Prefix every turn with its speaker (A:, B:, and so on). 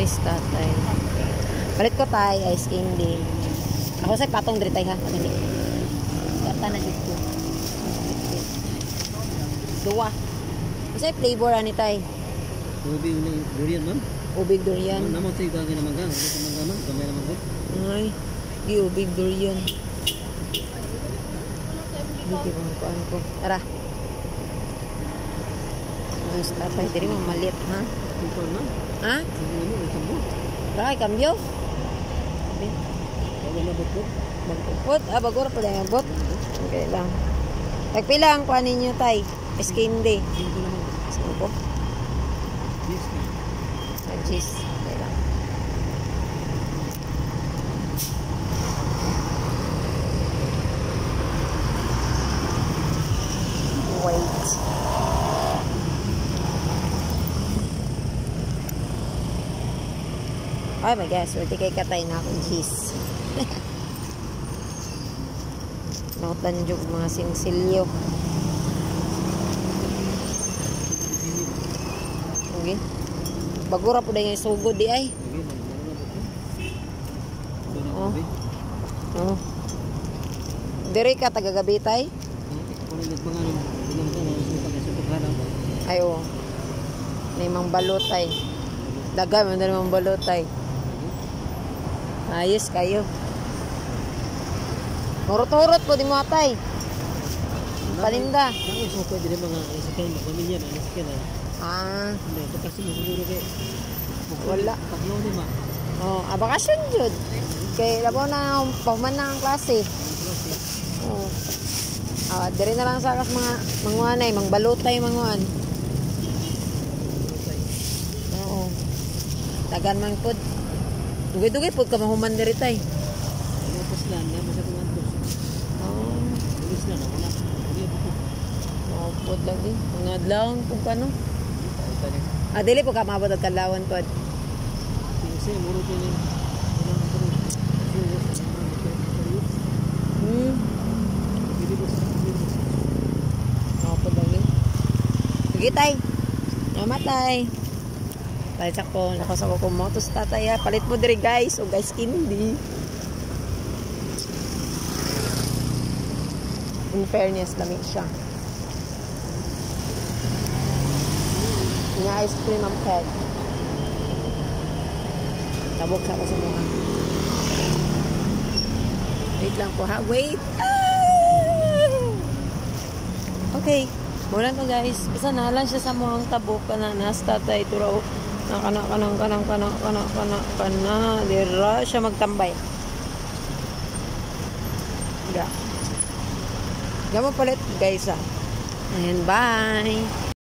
A: guys, tatay. Palit ko tay, ice candy. Ako sa patong diri tay ha. Dili. Kata na dito. Dua. Kasi flavor ani tay.
B: Ubig durian man.
A: Ubig durian.
B: Naman tay gagawin naman gang. Sa mga man, gamay naman ko.
A: Ay, di ubig durian. Hindi ko ano ko. Tara. Mas tatay diri mo malit ha.
B: Ito na.
A: Ha?
B: Ano ito mo?
A: Tara, cambio.
B: Wala na bot.
A: Magpupot. Bagura pa lang bot. Okay lang. Tagpila ang kuha ninyo tay. Skin day.
B: Ito naman.
A: Sino po?
B: Yes.
A: Cheese. Okay lang. Wait. Oh my gosh, swerte kay katay na akong cheese. Nautanjog mga singsilyo. Okay. Bagura po dahil yung sugod di ay. Oh. Oh. Diri ka tagagabi tay? Ay oh. May mang balotay. Daga man din mang balotay. Ayos kayo. Hurot-hurot po di mo atay. Paninda.
B: Nang so pwede rin mga sakyan pamilya na sakyan.
A: Ah,
B: hindi ito kasi siguro kay
A: wala.
B: Paglaw ni ma.
A: Oh, bakasyon jud. Kay labo na pagman na ang klase. Oh. Diri na lang sa kas mga manguanay, mangbalotay manguan. Oo. Tagan man pud. Dugay-dugay pud ka mahuman diri tay.
B: Ano pas lang na basta tumantos.
A: Oh.
B: Bilis na wala.
A: Oh, pud lagi. Mga adlaw kung kano. Dili po ka maabot og kadlawon pod.
B: Kasi muro kini.
A: Pud lagi. Sige tay. Namatay. Palit ako, nakasa ko kumotos tatay. Palit mo diri guys. O guys, hindi. In fairness, lamig siya. Nga ice cream ang pet. Tabok sa ako sa mukha. Wait lang po ha. Wait! Okay. Mula to guys. Basta nalan siya sa muhang tabok. Kananas tatay. Turaw. Kana. Dira siya magtambay. Ga. Gamo palit guys ha. And bye.